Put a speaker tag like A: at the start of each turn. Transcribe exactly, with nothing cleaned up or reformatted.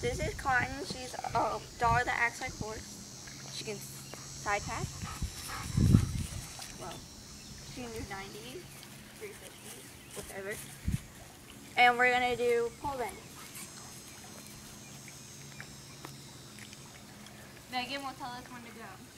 A: This is Cotton. She's a dog that acts like a horse. She can side pack. Well, she can do ninety, three fifty, whatever. And we're gonna do pole bend. Megan will tell us when to go.